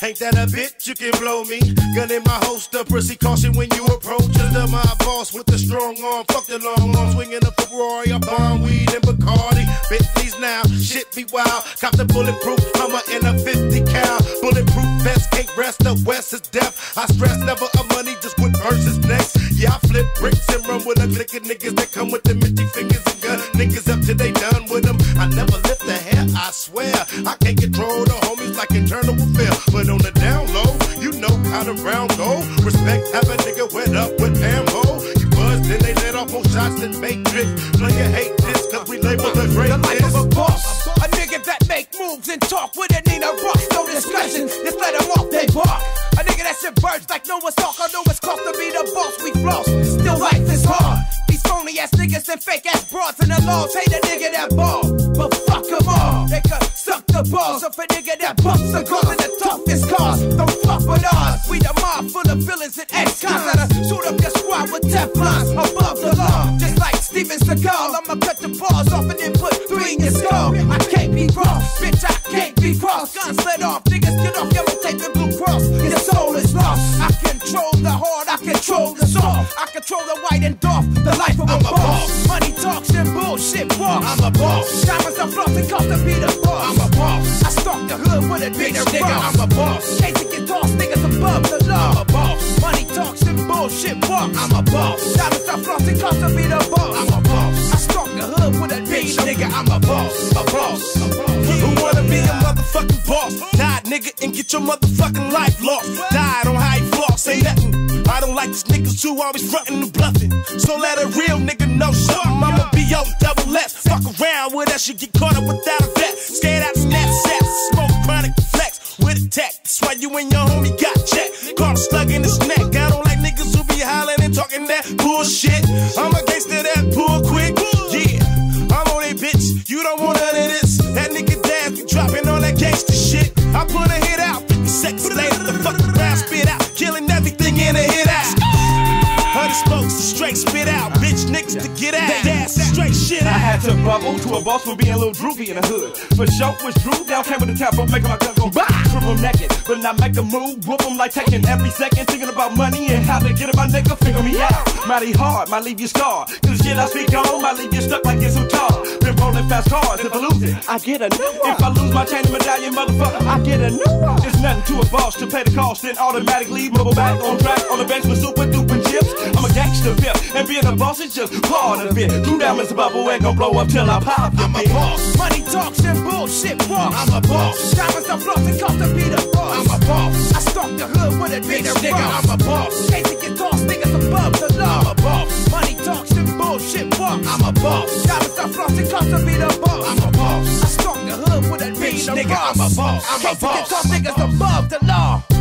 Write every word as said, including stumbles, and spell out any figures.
Ain't that a bitch? You can blow me. Gun in my holster, prissy caution when you approach. Under my boss with the strong arm, fuck the long arm, swinging a Ferrari, a bomb weed and Bacardi. Bentleys now, shit be wild. Cop the bulletproof Hummer in a fifty cal. Bulletproof vest, can't rest. The West is death. I stress never a money, just with verses next. Yeah, I flip bricks and run with a clique of niggas that come with the minty fingers and gun niggas up till they done with them. I never lift a hair, I swear. I can't control the homies like internal affair. But on the down low, you know how the round go. Respect, have a nigga wet up with ammo. You buzz, then they let off more shots than Matrix. Player hate this, cause we label the greatness. The life of a boss, a nigga that make moves and talk with a Nina Ross. No discussion, just let them off, they bark. A nigga that shit birds like Noah's Ark. I know it's cost to be the boss, we floss. Still life is hard. These phony ass niggas and fake ass broads in the laws hate a nigga that ball, but fuck them all. They could suck the balls of a nigga that bumps the girls in the toughest cars. Don't fuck with ours. We the mob full of villains and ex-cons that'll shoot up your squad with Teflons above the law. Just like Steven Seagal, I'ma cut the balls off and then put three in your skull. I can't be crossed, bitch, I can't be crossed. Guns let off, niggas get off yellow tape and blue cross. Your soul is lost. I control the hard, I control the soft. I control the white and dark, the life of a, a boss. boss. Money talks and bullshit walks. I'm a boss. Diamonds are flossing, cost to be the boss. I'm a boss. I stalk the hood with a bitch nigga. I'm a boss. Case it get tossed, niggas above the law. I'm a boss. Money talks and bullshit walks. I'm a boss. Diamonds are flossing, cost to be the boss. I'm a boss. I stalk the hood with a bitch nigga. I'm a boss. A boss. A boss. Who wanna be a motherfucking boss? Die, nigga, and get your motherfucking life lost. Die, don't hide floss, say nothing. I don't like these niggas who always frontin' and bluffing. So let a real nigga know something. I'ma be on double left. Fuck around with that shit, get caught up without a vet. Scared out in that set, smoke chronic flex with a tech. That's why you and your homie got checked. Caught a slug in his neck. I don't like niggas who be hollering and talking that bullshit. I'm a gangster that pull quick. Yeah, I'm on a bitch. You don't want none of this. That nigga dance be dropping all that gangster shit. I put a hit out. fifty seconds later, the fuck around, spit out. Killing everything in a hit out. Honey smokes, straight spit out. Bitch niggas to get out. That's straight shit out. I had to bubble to a boss for being a little droopy in the hood. For sure was true, down came with the tap, don't make my gun go bah! Strip them naked, but not make a move. Whoop them like taking every second. Thinking about money and how to get it, my nigga, figure me out. Mighty hard, might leave you scarred. Cause the shit I speak on, might leave you stuck like it's some tar. Been rolling fast cars, if I lose it, I get a new one. If I lose my chain and medallion, motherfucker, I get a new one. It's nothing to a boss to pay the cost, then automatically move back on track. On the bench with super duper chips. I'm a gangster pimp, and being a boss is just part of it. Two diamonds bubble ain't gon' blow up till I pop. I'm a boss. Money talks and bullshit walks. I'm a boss. Diamonds are flossing, cost to be the boss. I'm a boss. I stalk the hood with a bitch nigga. I'm a boss. Case it get tossed, niggas above the law. I'm a boss. Money talks and bullshit walks. I'm a boss. Diamonds are flossing, cost to be the boss. I'm a boss. I stalk the hood with a bitch nigga. I'm a boss. I'm a boss. Case it get tossed, niggas above the law.